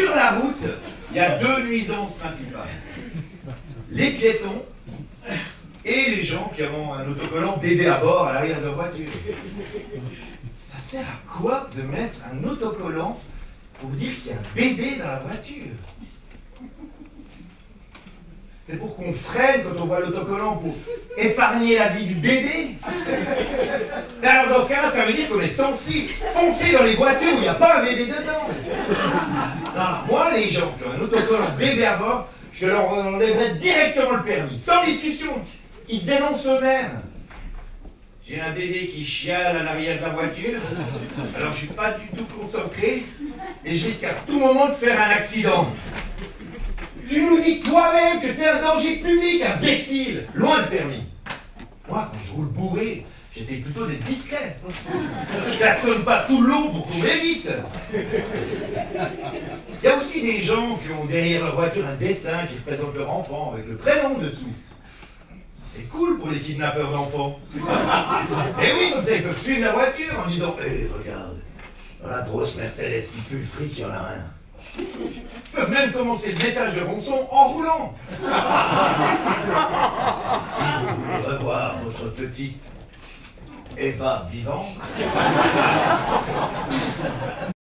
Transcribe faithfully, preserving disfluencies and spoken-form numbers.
sur la route, il y a deux nuisances principales. Les piétons et les gens qui ont un autocollant bébé à bord à l'arrière de leur voiture. Ça sert à quoi de mettre un autocollant pour dire qu'il y a un bébé dans la voiture? C'est pour qu'on freine quand on voit l'autocollant pour épargner la vie du bébé. Et alors dans ce cas-là, ça veut dire qu'on est censé foncer dans les voitures où il n'y a pas un bébé dedans. Non, moi, les gens qui ont un autocollant bébé à bord, je leur enlèverai directement le permis, sans discussion. Ils se dénoncent eux-mêmes. J'ai un bébé qui chiale à l'arrière de la voiture, alors je suis pas du tout concentré, et je risque à tout moment de faire un accident. Tu nous dis toi-même que tu es un danger public, imbécile, loin le permis. Moi, quand je roule bourré, j'essaie plutôt d'être discret. Je klaxonne pas tout le long pour qu'on m'évite. Il y a aussi des gens qui ont derrière leur voiture un dessin qui représente leur enfant avec le prénom dessous. C'est cool pour les kidnappeurs d'enfants. Et oui, comme ça, ils peuvent suivre la voiture en disant « Hé, regarde, dans la grosse Mercedes qui pue le fric, il y en a un. » Ils peuvent même commencer le message de rançon en roulant. Si vous voulez revoir votre petite Eva vivante...